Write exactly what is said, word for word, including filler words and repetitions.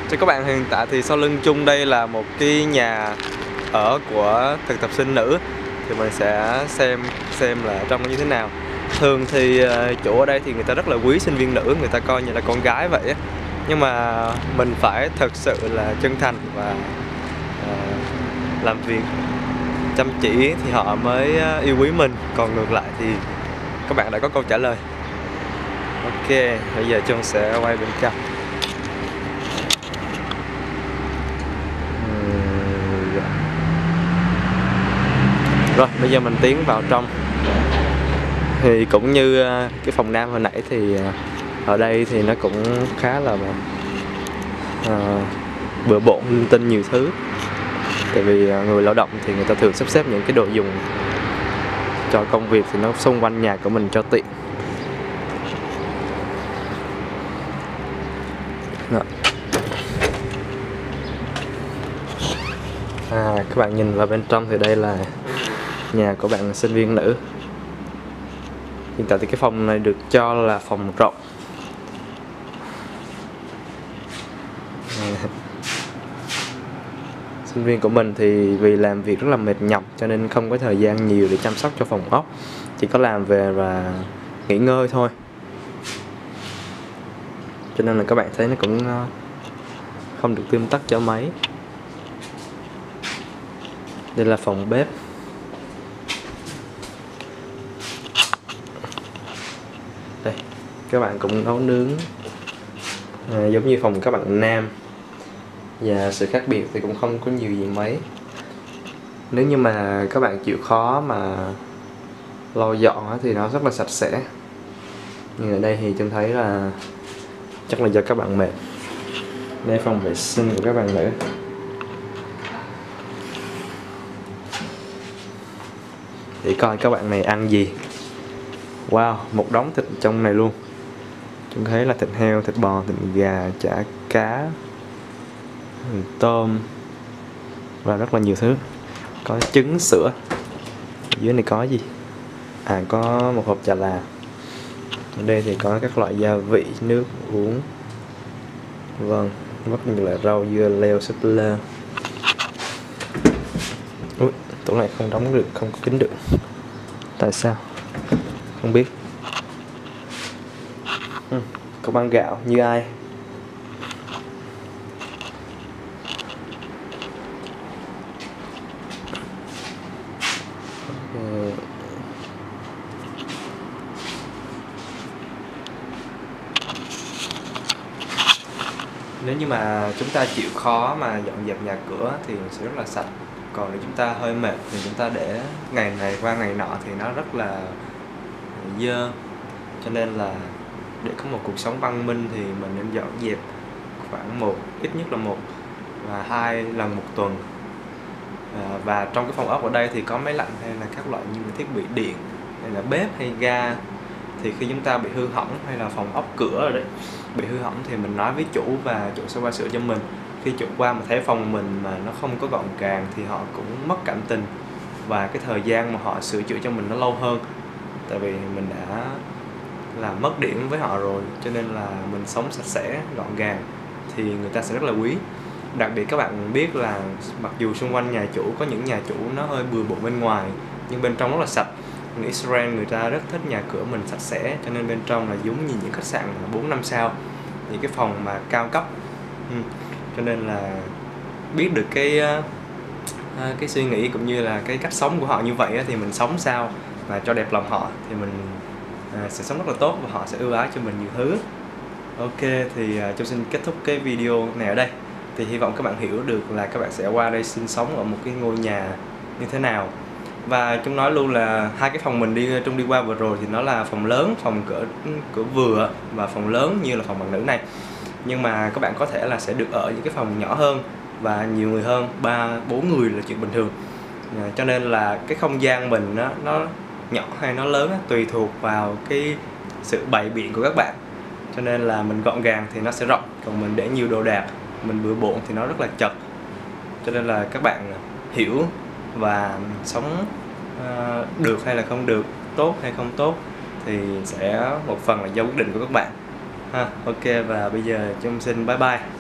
Cho các bạn, hiện tại thì sau lưng Chung đây là một cái nhà ở của thực tập sinh nữ. Thì mình sẽ xem xem là trong nó như thế nào. Thường thì chỗ ở đây thì người ta rất là quý sinh viên nữ, người ta coi như là con gái vậy á. Nhưng mà mình phải thật sự là chân thành và uh, làm việc chăm chỉ thì họ mới yêu quý mình. Còn ngược lại thì các bạn đã có câu trả lời. Ok, bây giờ Chung sẽ quay bên trong. Rồi, bây giờ mình tiến vào trong. Thì cũng như cái phòng nam hồi nãy thì ở đây thì nó cũng khá là uh, bừa bộn, linh tinh nhiều thứ. Tại vì người lao động thì người ta thường sắp xếp những cái đồ dùng cho công việc thì nó xung quanh nhà của mình cho tiện. Đó. À, các bạn nhìn vào bên trong thì đây là nhà của bạn sinh viên nữ. Hiện tại thì cái phòng này được cho là phòng rộng. À. Sinh viên của mình thì vì làm việc rất là mệt nhọc cho nên không có thời gian nhiều để chăm sóc cho phòng ốc. Chỉ có làm về và nghỉ ngơi thôi. Cho nên là các bạn thấy nó cũng không được tươm tất cho mấy. Đây là phòng bếp. Đây, các bạn cũng nấu nướng à, giống như phòng các bạn nam. Và sự khác biệt thì cũng không có nhiều gì mấy. Nếu như mà các bạn chịu khó mà lau dọn thì nó rất là sạch sẽ. Nhưng ở đây thì tôi thấy là chắc là do các bạn mệt. Đây phòng vệ sinh của các bạn nữ. Để coi các bạn này ăn gì. Wow, một đống thịt trong này luôn. Chúng thấy là thịt heo, thịt bò, thịt gà, chả cá, tôm và rất là nhiều thứ. Có trứng, sữa. Dưới này có gì? À, có một hộp trà là. Ở đây thì có các loại gia vị, nước uống. Vâng, rất nhiều loại rau, dưa leo, súp lơ. Ui, tủ này không đóng được, không có kín được. Tại sao? Không biết. Ừ, có bán gạo như ai? Ừ. Nếu như mà chúng ta chịu khó mà dọn dẹp nhà cửa thì sẽ rất là sạch. Còn nếu chúng ta hơi mệt thì chúng ta để ngày này qua ngày nọ thì nó rất là dơ. Cho nên là để có một cuộc sống văn minh thì mình nên dọn dẹp khoảng một, ít nhất là một và hai lần một tuần. à, Và trong cái phòng ốc ở đây thì có máy lạnh hay là các loại như thiết bị điện hay là bếp hay ga. Thì khi chúng ta bị hư hỏng hay là phòng ốc cửa rồi đấy bị hư hỏng thì mình nói với chủ và chủ sẽ qua sửa cho mình. Khi chủ qua mà thấy phòng mình mà nó không có gọn gàng thì họ cũng mất cảm tình. Và cái thời gian mà họ sửa chữa cho mình nó lâu hơn. Tại vì mình đã làm mất điểm với họ rồi. Cho nên là mình sống sạch sẽ, gọn gàng thì người ta sẽ rất là quý. Đặc biệt các bạn biết là mặc dù xung quanh nhà chủ có những nhà chủ nó hơi bừa bộn bên ngoài nhưng bên trong rất là sạch. Người Israel người ta rất thích nhà cửa mình sạch sẽ. Cho nên bên trong là giống như những khách sạn bốn năm sao, những cái phòng mà cao cấp. ừ. Cho nên là biết được cái cái suy nghĩ cũng như là cái cách sống của họ như vậy thì mình sống sao mà cho đẹp lòng họ thì mình sẽ sống rất là tốt và họ sẽ ưu ái cho mình nhiều thứ. Ok, thì tôi xin kết thúc cái video này ở đây. Thì hy vọng các bạn hiểu được là các bạn sẽ qua đây sinh sống ở một cái ngôi nhà như thế nào. Và chúng nói luôn là hai cái phòng mình đi trong đi qua vừa rồi thì nó là phòng lớn, phòng cỡ cỡ vừa và phòng lớn như là phòng bạn nữ này. Nhưng mà các bạn có thể là sẽ được ở những cái phòng nhỏ hơn và nhiều người hơn, ba bốn người là chuyện bình thường. À, cho nên là cái không gian mình nó nó nhỏ hay nó lớn á, tùy thuộc vào cái sự bày biện của các bạn. Cho nên là mình gọn gàng thì nó sẽ rộng, còn mình để nhiều đồ đạc, mình bừa bộn thì nó rất là chật. Cho nên là các bạn hiểu và sống uh, được hay là không được, tốt hay không tốt thì sẽ một phần là do quyết định của các bạn ha. Ok, và bây giờ chúng xin bye bye.